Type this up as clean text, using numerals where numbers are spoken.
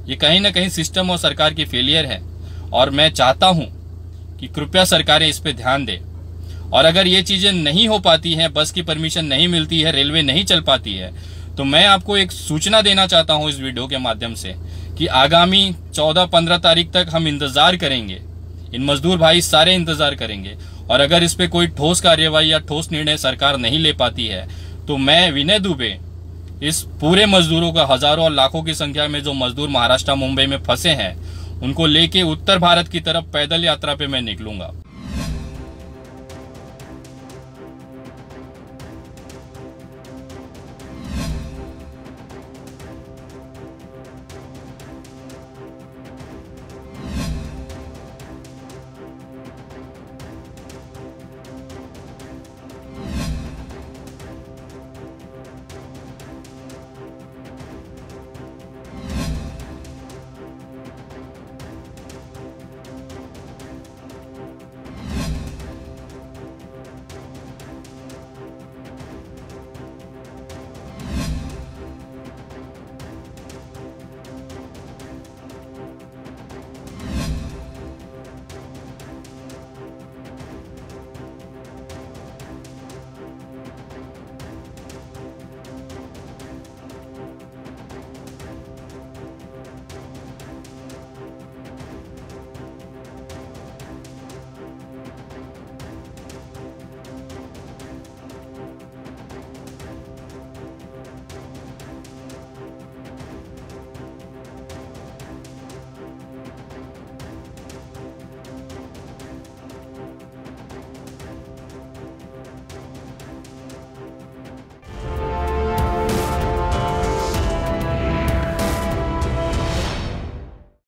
ये कहीं ना कहीं सिस्टम और सरकार की फेलियर है और मैं चाहता हूं कि कृपया सरकारें इस पे ध्यान दें। और अगर ये चीजें नहीं हो पाती हैं, बस की परमिशन नहीं मिलती है, रेलवे नहीं चल पाती है, तो मैं आपको एक सूचना देना चाहता हूं इस वीडियो के माध्यम से कि आगामी 14-15 तारीख तक हम इंतजार करेंगे। इन मजदूर भाई सारे इंतजार करेंगे और अगर इस पे कोई ठोस कार्यवाही या ठोस निर्णय सरकार नहीं ले पाती है तो मैं विनय दुबे इस पूरे मजदूरों का, हजारों और लाखों की संख्या में जो मजदूर महाराष्ट्र मुंबई में फंसे हैं, उनको लेके उत्तर भारत की तरफ पैदल यात्रा पे मैं निकलूंगा।